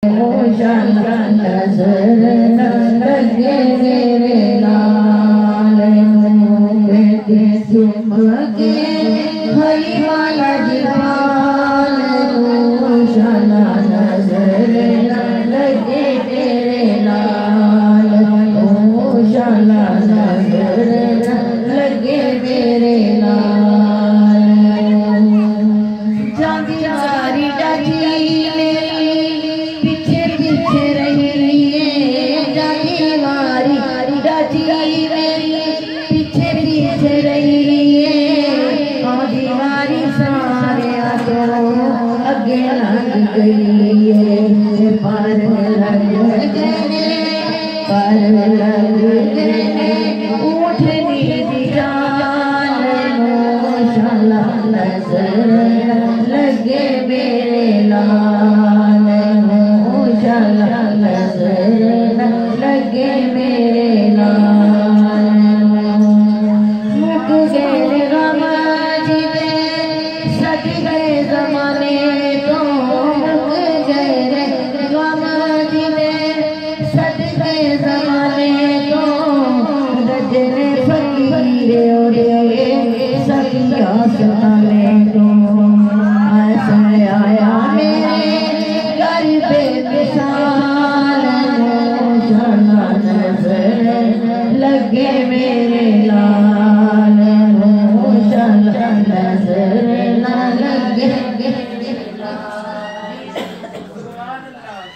रोशन नजर न लगे मेरे लाल बेटे चुमके हरी वाला जीवाल रोशन नजर न लगे तेरे लाल रोशन नजर न लगे मेरे लाल जागी सारी डाची पीछे पीछे रही है जागी मारी डाची मेरी पीछे पीछे रही है आधी मारी सारे आगे लग गई है पर लग गए उठनी दी जान रोशन नजर लगे मेरे लाल रोशन नजर लगे मेरे लाल मुक गए गम जिते सज गए जमाने तो मुक गए गम जिते सज गए जमाने तो रजने फकीर सखिया सुनाने तो आया मेरे घर पे विशाल रोशन नजर लगे मेरे